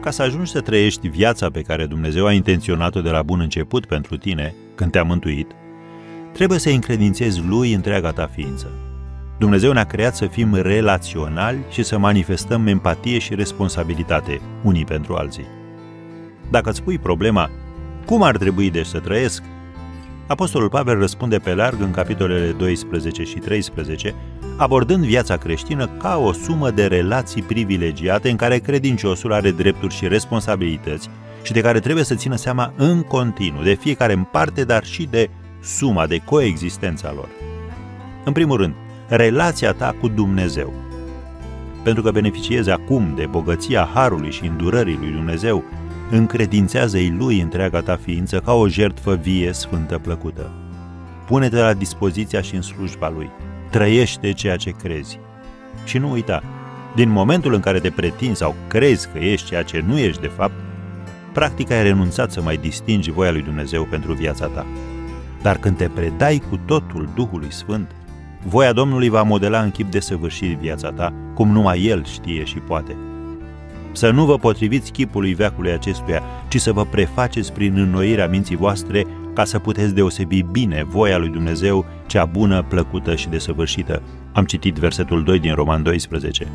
Ca să ajungi să trăiești viața pe care Dumnezeu a intenționat-o de la bun început pentru tine, când te-a mântuit, trebuie să încredințezi Lui întreaga ta ființă. Dumnezeu ne-a creat să fim relaționali și să manifestăm empatie și responsabilitate unii pentru alții. Dacă îți pui problema, cum ar trebui deci să trăiesc? Apostolul Pavel răspunde pe larg în capitolele 12 și 13, abordând viața creștină ca o sumă de relații privilegiate în care credinciosul are drepturi și responsabilități și de care trebuie să țină seama în continuu, de fiecare în parte, dar și de suma, de coexistența lor. În primul rând, relația ta cu Dumnezeu. Pentru că beneficiezi acum de bogăția harului și îndurării lui Dumnezeu, încredințează-i Lui întreaga ta ființă ca o jertfă vie, sfântă, plăcută. Pune-te la dispoziția și în slujba Lui. Trăiește ceea ce crezi. Și nu uita, din momentul în care te pretinzi sau crezi că ești ceea ce nu ești de fapt, practic ai renunțat să mai distingi voia lui Dumnezeu pentru viața ta. Dar când te predai cu totul Duhului Sfânt, voia Domnului va modela în chip desăvârșit viața ta, cum numai El știe și poate. Să nu vă potriviți chipului veacului acestuia, ci să vă prefaceți prin înnoirea minții voastre ca să puteți deosebi bine voia lui Dumnezeu, cea bună, plăcută și desăvârșită. Am citit versetul 2 din Roman 12.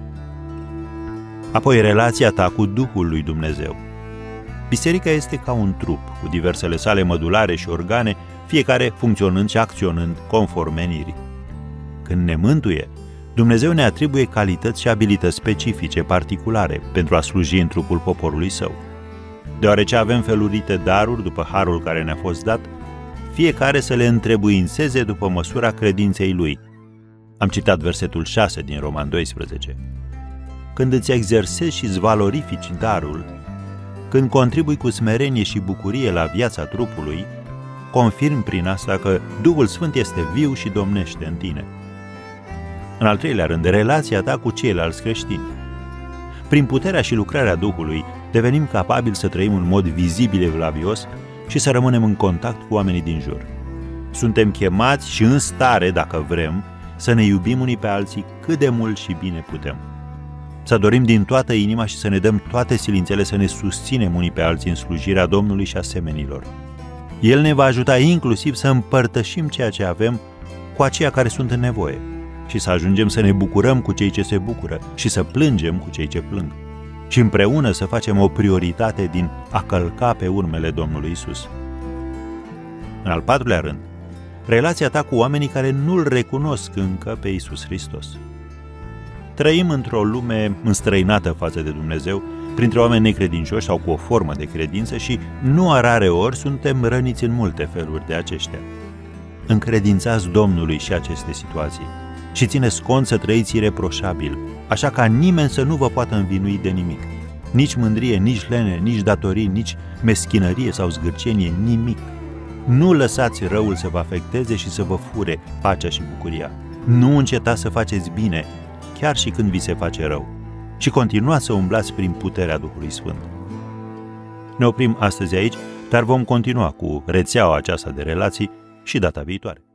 Apoi, relația ta cu Duhul lui Dumnezeu. Biserica este ca un trup, cu diversele sale mădulare și organe, fiecare funcționând și acționând conform menirii. Când ne mântuie, Dumnezeu ne atribuie calități și abilități specifice, particulare, pentru a sluji în trupul poporului Său. Deoarece avem felurite daruri după harul care ne-a fost dat, fiecare să le întrebuințeze după măsura credinței lui. Am citat versetul 6 din Roman 12. Când îți exersezi și îți valorifici darul, când contribui cu smerenie și bucurie la viața trupului, confirm prin asta că Duhul Sfânt este viu și domnește în tine. În al treilea rând, relația ta cu ceilalți creștini. Prin puterea și lucrarea Duhului, devenim capabili să trăim în mod vizibil evlavios și să rămânem în contact cu oamenii din jur. Suntem chemați și în stare, dacă vrem, să ne iubim unii pe alții cât de mult și bine putem. Să dorim din toată inima și să ne dăm toate silințele să ne susținem unii pe alții în slujirea Domnului și a semenilor. El ne va ajuta inclusiv să împărtășim ceea ce avem cu aceia care sunt în nevoie și să ajungem să ne bucurăm cu cei ce se bucură și să plângem cu cei ce plâng și împreună să facem o prioritate din a călca pe urmele Domnului Isus. În al patrulea rând, relația ta cu oamenii care nu-L recunosc încă pe Isus Hristos. Trăim într-o lume înstrăinată față de Dumnezeu, printre oameni necredincioși sau cu o formă de credință și nu a rare ori suntem răniți în multe feluri de aceștia. Încredințați Domnului și aceste situații și țineți cont să trăiți ireproșabil, așa ca nimeni să nu vă poată învinui de nimic. Nici mândrie, nici lene, nici datorii, nici meschinărie sau zgârcenie, nimic. Nu lăsați răul să vă afecteze și să vă fure pacea și bucuria. Nu încetați să faceți bine, chiar și când vi se face rău, și continuați să umblați prin puterea Duhului Sfânt. Ne oprim astăzi aici, dar vom continua cu rețeaua aceasta de relații și data viitoare.